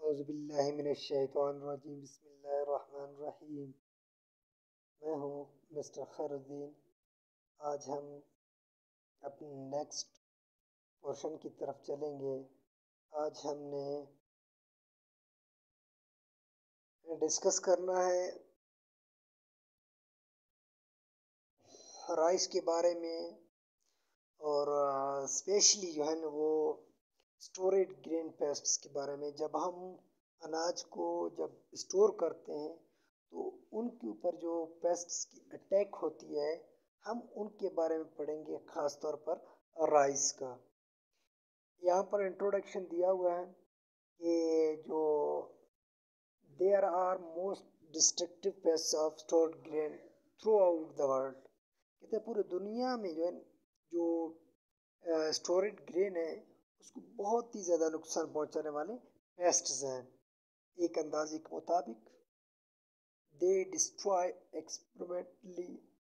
औज़ुबिल्लाहिमिनश्शैतानिर्रजीम बिस्मिल्लाहिर्रहमानिर्रहीम। मैं हूँ मिस्टर खैरुद्दीन। आज हम अपने नेक्स्ट पोर्शन की तरफ चलेंगे। आज हमने डिस्कस करना है राइस के बारे में और स्पेशली जो है ना वो स्टोरेज ग्रेन पेस्ट्स के बारे में। जब हम अनाज को जब स्टोर करते हैं तो उनके ऊपर जो पेस्ट्स की अटैक होती है हम उनके बारे में पढ़ेंगे, ख़ास तौर पर राइस का। यहाँ पर इंट्रोडक्शन दिया हुआ है कि जो there are most destructive pests of stored grain throughout the world. कहते हैं पूरी दुनिया में जो है जो स्टोरेज ग्रेन है उसको बहुत ही ज़्यादा नुकसान पहुंचाने वाले पेस्ट्स हैं। एक अंदाजे के मुताबिक they destroy experimentally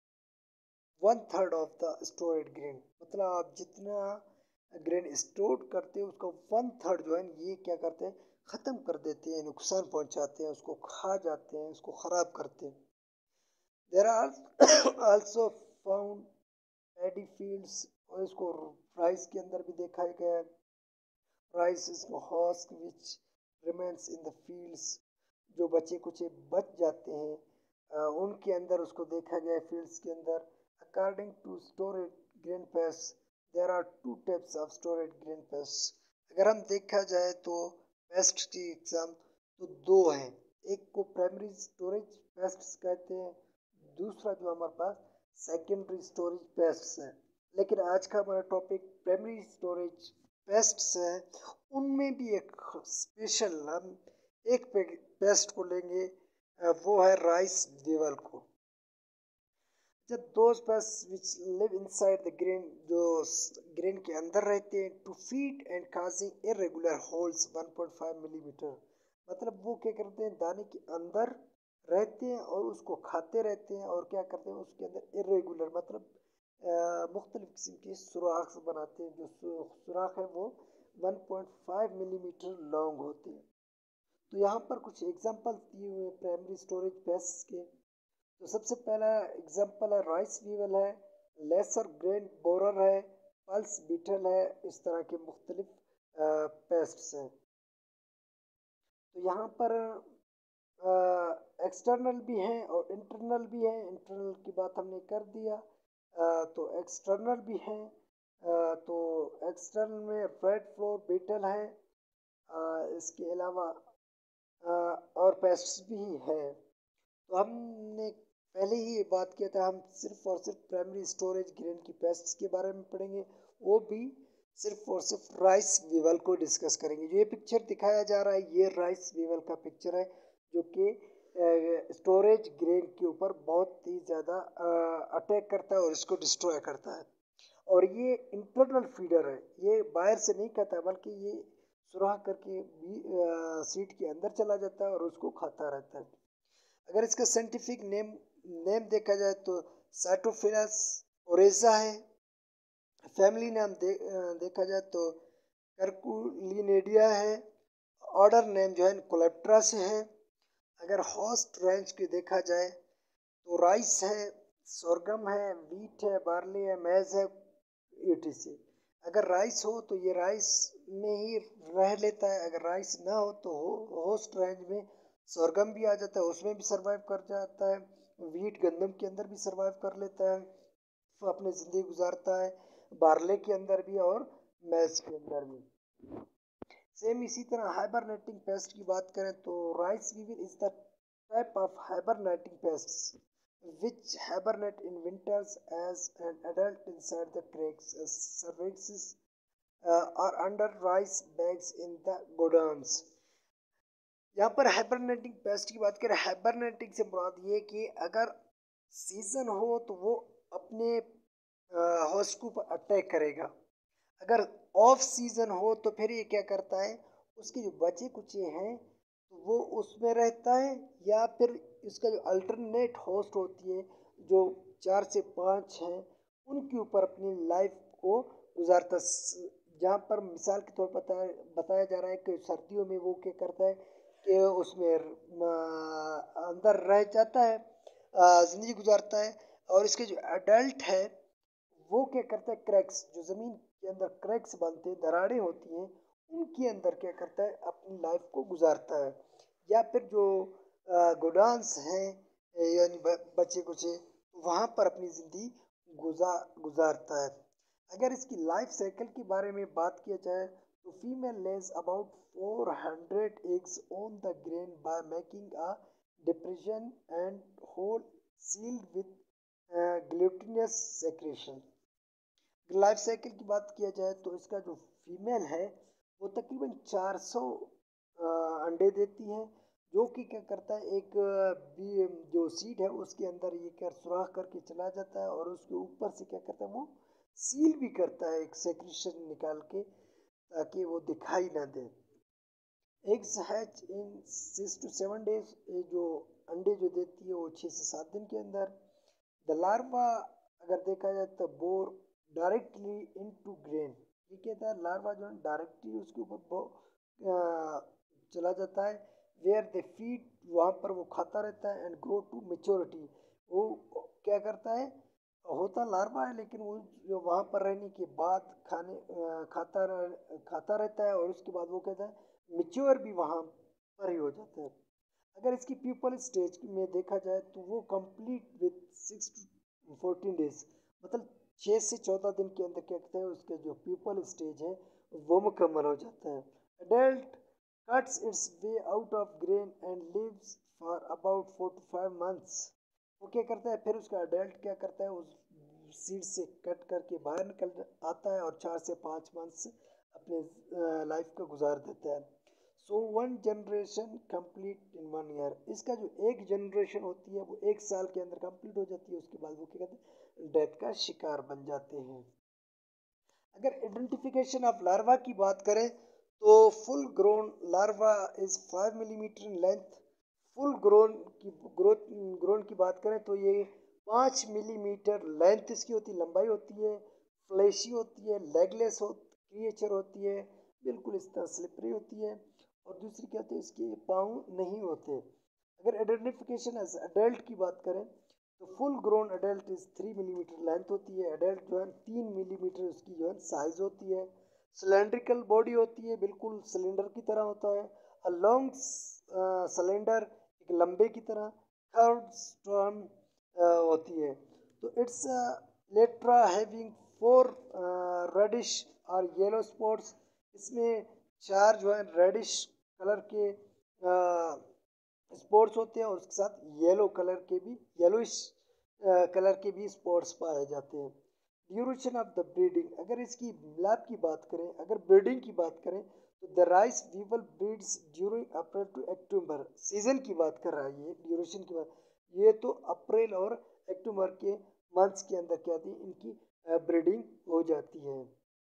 1/3 of the storage grain. मतलब आप जितना ग्रेन स्टोर करते हैं उसका 1/3 जो है ये क्या करते हैं, ख़त्म कर देते हैं, नुकसान पहुंचाते हैं, उसको खा जाते हैं, उसको ख़राब करते हैं। There are also found paddy fields, और इसको राइस के अंदर भी देखा गया है। Rice is husk which remains in the fields, जो बचे कुछ बच जाते हैं उनके अंदर उसको देखा गया है फील्ड्स के अंदर। According to storage grain pest there are 2 types of storage grain pest. अगर हम देखा जाए तो पेस्ट की एग्जाम तो 2 हैं। एक को प्राइमरी स्टोरेज पेस्ट कहते हैं, दूसरा जो हमारे पास सेकेंडरी स्टोरेज पेस्ट्स है। लेकिन आज का हमारा टॉपिक प्राइमरी स्टोरेज पेस्ट्स है। उनमें भी एक स्पेशल हम एक पेस्ट को लेंगे, वो है राइस वीवल को। जब those pest which live inside the grain, जो ग्रेन के अंदर रहते हैं, to feed and causing irregular holes 1.5 millimetre. मतलब वो क्या करते हैं, दाने के अंदर रहते हैं और उसको खाते रहते हैं और क्या करते हैं उसके अंदर इरेगुलर मतलब मुख्तलिफ किस्म के सुराख बनाते हैं। जो सुराख है वो 1.5 मिलीमीटर लॉन्ग होते हैं। तो यहाँ पर कुछ एग्जांपल दिए हुए हैं प्राइमरी स्टोरेज पेस्ट के। तो सबसे पहला एग्जांपल है राइस वीवल है, लेसर ग्रेन बोरर है, पल्स बीटल है, इस तरह के मुख्तलिफ पेस्ट्स हैं। तो यहाँ पर एक्सटर्नल भी हैं और इंटरनल भी हैं। इंटरनल की बात हमने कर दिया। तो एक्सटर्नल भी हैं। तो एक्सटर्नल में रेड फ्लोर बीटल है, इसके अलावा और पेस्ट्स भी हैं। तो हमने पहले ही ये बात किया था, हम सिर्फ और सिर्फ प्राइमरी स्टोरेज ग्रेन की पेस्ट्स के बारे में पढ़ेंगे, वो भी सिर्फ और सिर्फ राइस वीवल को डिस्कस करेंगे। जो ये पिक्चर दिखाया जा रहा है ये राइस वीवल का पिक्चर है, जो कि स्टोरेज ग्रेन के ऊपर बहुत ही ज़्यादा अटैक करता है और इसको डिस्ट्रॉय करता है। और ये इंटरनल फीडर है, ये बाहर से नहीं खाता बल्कि ये सुराख करके सीड के अंदर चला जाता है और उसको खाता रहता है। अगर इसका साइंटिफिक नेम देखा जाए तो साइटोफिलस ओरेजा है। फैमिली नाम देखा जाए तो कर्कुलिनेडिया है। ऑर्डर नेम जो है कोलेप्ट्रा से है। अगर होस्ट रेंज की देखा जाए तो राइस है, सोरगम है, वीट है, बार्ली है, मैज है, etc। अगर राइस हो तो ये राइस में ही रह लेता है, अगर राइस ना हो तो होस्ट रेंज में सोरगम भी आ जाता है, उसमें भी सरवाइव कर जाता है। वीट गंदम के अंदर भी सरवाइव कर लेता है, वो अपनी ज़िंदगी गुजारता है, बार्ले के अंदर भी और मैज के अंदर भी। सेम इसी तरह हाइबरनेटिंग पेस्ट की बात करें तो rice weevil is the type of hibernating pest which hibernate in winters as an adult inside the cracks as cervixes or under rice bags in the godowns। यहाँ पर हाइबरनेटिंग पेस्ट की बात करें, hibernating से मुराद ये कि अगर सीजन हो तो वो अपने होस्ट के ऊपर अटैक करेगा, अगर ऑफ सीजन हो तो फिर ये क्या करता है, उसके जो बचे कुचे हैं तो वो उसमें रहता है, या फिर इसका जो अल्टरनेट होस्ट होती है जो 4 से 5 हैं उनके ऊपर अपनी लाइफ को गुजारता जहाँ पर मिसाल के तौर पर बताया जा रहा है कि सर्दियों में वो क्या करता है कि उसमें अंदर रह जाता है, ज़िंदगी गुजारता है। और इसके जो एडल्ट है वो क्या करता है, क्रैक्स जो ज़मीन के अंदर क्रैक्स बनते हैं, दरारें होती हैं, उनके अंदर क्या करता है, अपनी लाइफ को गुजारता है। या फिर जो गोडाउन्स हैं यानी बचे कुचे, वहाँ पर अपनी ज़िंदगी गुजारता है। अगर इसकी लाइफ साइकिल के बारे में बात किया जाए तो female lays about 400 eggs on the grain by making a depression and hole sealed with glutinous secretion। Life cycle की बात किया जाए तो इसका जो फीमेल है वो तकरीबन 400 अंडे देती है, जो कि क्या करता है, एक जो सीड है उसके अंदर ये क्या सुराख करके चला जाता है और उसके ऊपर से क्या करता है, वो सील भी करता है एक सेक्रेशन निकाल के, ताकि वो दिखाई ना दे। Eggs hatch in 6 to 7 days, ये जो अंडे जो देती है वो 6 से 7 दिन के अंदर। द लार्वा अगर देखा जाए तो बोर डायरेक्टली इनटू ग्रेन, ये कहता है लार्वा जो है डायरेक्टली उसके ऊपर चला जाता है। वेयर दे फीड, वहाँ पर वो खाता रहता है। एंड ग्रो टू मेच्योरिटी, वो क्या करता है, होता लार्वा है लेकिन वो जो वहाँ पर रहने के बाद खाता रहता है, और उसके बाद वो कहता है मेच्योर भी वहाँ पर ही हो जाता है। अगर इसकी प्यूपल स्टेज में देखा जाए तो वो कंप्लीट विथ 6 to 14 days, मतलब 6 से 14 दिन के अंदर क्या कहते हैं, उसके जो प्यूपल स्टेज है वो मुकम्मल हो जाता है। Adult cuts its way out of grain and lives for about 4 to 5 months। वो क्या करता है, फिर उसका अडल्ट क्या करता है, उस सीड से कट करके बाहर निकल आता है और 4 से 5 मंथ्स अपने लाइफ को गुजार देता है। So 1 generation complete in 1 year, इसका जो एक जनरेशन होती है वो 1 साल के अंदर कंप्लीट हो जाती है। उसके बाद वो क्या कहते हैं, डेथ का शिकार बन जाते हैं। अगर आइडेंटिफिकेशन ऑफ लार्वा की बात करें तो full grown larva is 5 millimetre in length. Full grown की बात करें तो ये 5 मिलीमीटर लेंथ इसकी होती है, लंबाई होती है, फ्लैशी होती है, लेगलेस क्रिएचर होती है, बिल्कुल इस तरह स्लिपरी होती है। और दूसरी क्या होती है, इसके पाँव नहीं होते। अगर आइडेंटिफिकेशन एज अडल्ट की बात करें तो full grown adult is 3 millimetre length होती है। अडल्ट जो है 3 मिलीमीटर उसकी जो है साइज होती है। सिलेंड्रिकल बॉडी होती है, बिल्कुल सिलेंडर की तरह होता है। अ लॉन्ग सिलेंडर, एक लंबे की तरह। कर्व स्टर्न होती है। तो इट्स लेट्रा हैविंग 4 रेडिश और येलो स्पॉट्स, इसमें 4 जो है रेडिश कलर के स्पॉट्स होते हैं और उसके साथ येलो कलर के भी येलोइश कलर के भी स्पॉट्स पाए जाते हैं। ड्यूरेशन ऑफ द ब्रीडिंग, अगर इसकी लैब की बात करें, अगर ब्रीडिंग की बात करें तो the rice weevil breeds during April to October. Season की बात कर रहा है ये, ड्यूरेशन की बात, ये तो अप्रैल और अक्टूबर के मंथ्स के अंदर क्या थी, इनकी ब्रीडिंग हो जाती है।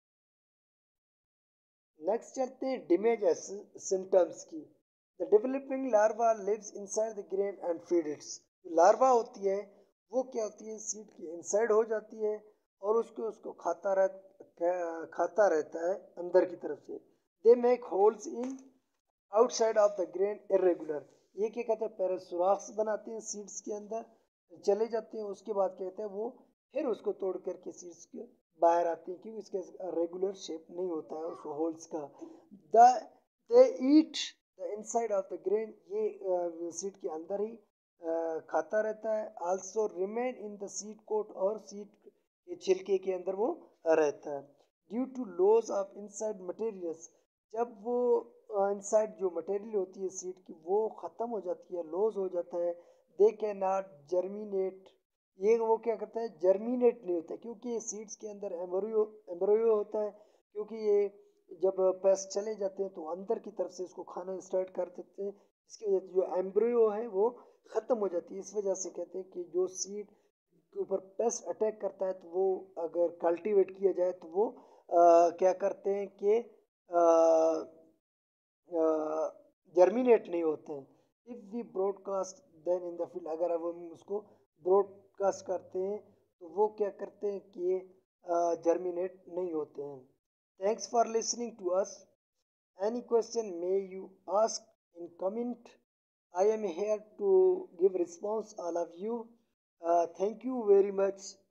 नेक्स्ट चलते हैं डिमेज सिम्टम्स की। The developing larva lives inside the grain and feed its. Larva होती है वो क्या होती है, सीड के इनसाइड हो जाती है और उसको खाता रहता है अंदर की तरफ से। They make holes in outside of the grain irregular, ये क्या कहते हैं, पहले सुराख बनाते हैं सीड्स के अंदर, चले जाते हैं, उसके बाद कहते हैं वो फिर उसको तोड़ करके सीड्स के बाहर आती है, क्योंकि इसका रेगुलर शेप नहीं होता है उस होल्स का। The they eat the inside of the grain, ये सीड के अंदर ही खाता रहता है। Also remain in the seed coat, और सीड के छिलके के अंदर वो रहता है। Due to loss of inside materials, जब वो इनसाइड जो मटेरियल होती है सीड की वो ख़त्म हो जाती है, लॉस हो जाता है, दे कैन नॉट जर्मिनेट, ये वो क्या करता है, जर्मिनेट नहीं होता है, क्योंकि ये सीड्स के अंदर एम्ब्रियो होता है। क्योंकि ये जब पेस्ट चले जाते हैं तो अंदर की तरफ से इसको खाना स्टार्ट कर देते हैं, इसकी वजह से जो एम्ब्रियो है वो ख़त्म हो जाती है। इस वजह से कहते हैं कि जो सीड के ऊपर पेस्ट अटैक करता है तो वो अगर कल्टीवेट किया जाए तो वो क्या करते हैं कि जर्मिनेट नहीं होते हैं। If we broadcast then in the field, अगर अब हम उसको ब्रॉडकास्ट करते हैं तो वो क्या करते हैं कि जर्मिनेट नहीं होते हैं। Thanks for listening to us. Any question may you ask in comment. I am here to give response all of you. Thank you very much.